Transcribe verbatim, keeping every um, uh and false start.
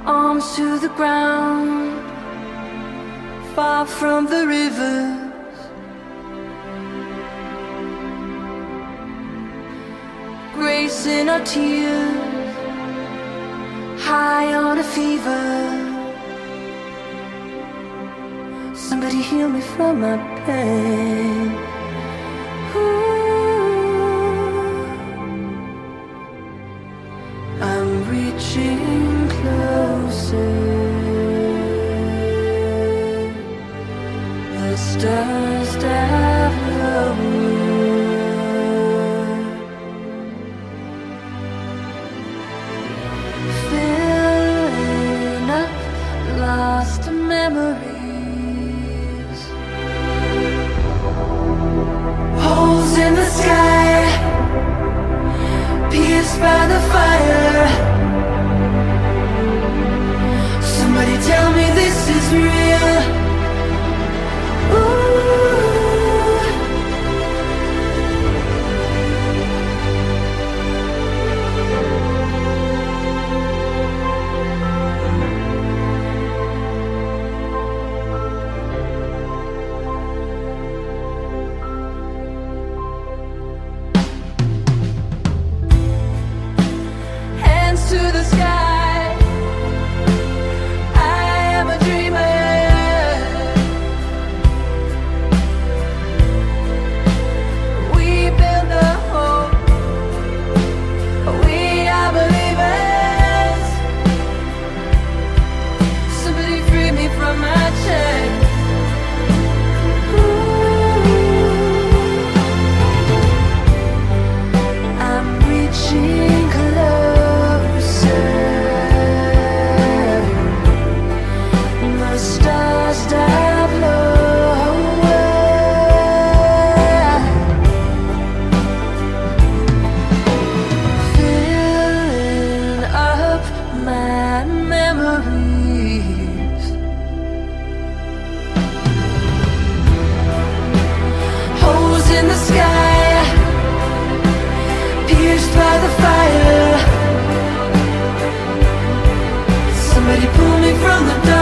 arms to the ground, far from the rivers, grace in our tears, high on a fever. Somebody heal me from my pain. I'm reaching closer. The stars dive lower, filling up lost memories. Holes in the sky, pierced by the fire. Somebody tell me this is real. Ooh. Hands to the sky, I am a dreamer. We build the hope, we are believers. Somebody free me from my chains. I'm reaching closer. The stars dive lower, filling up my memories. Holes in the sky, pierced by the fire. Somebody pull me from the dark.